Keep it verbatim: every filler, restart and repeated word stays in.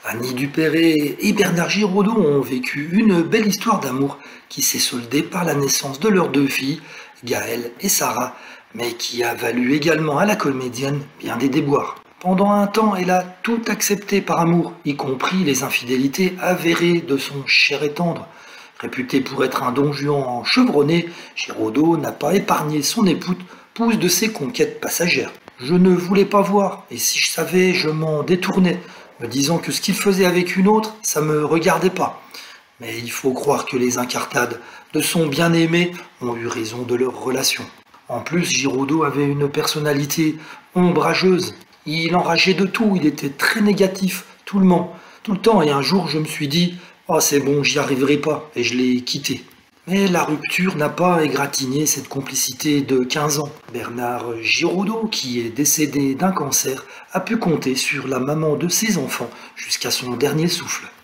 Annie Dupéré et Bernard Giraudot ont vécu une belle histoire d'amour qui s'est soldée par la naissance de leurs deux filles, Gaëlle et Sarah, mais qui a valu également à la comédienne bien des déboires. Pendant un temps, elle a tout accepté par amour, y compris les infidélités avérées de son cher et tendre. Réputé pour être un don Juan chevronné, Giraudot n'a pas épargné son épouse de ses conquêtes passagères. Je ne voulais pas voir, et si je savais, je m'en détournais, me disant que ce qu'il faisait avec une autre, ça me regardait pas. Mais il faut croire que les incartades de son bien-aimé ont eu raison de leur relation. En plus, Giraudot avait une personnalité ombrageuse. Il enrageait de tout, il était très négatif, tout le monde, tout le temps. Et un jour, je me suis dit, oh c'est bon, j'y arriverai pas, et je l'ai quitté. Mais la rupture n'a pas égratigné cette complicité de quinze ans. Bernard Giraudot, qui est décédé d'un cancer, a pu compter sur la maman de ses enfants jusqu'à son dernier souffle.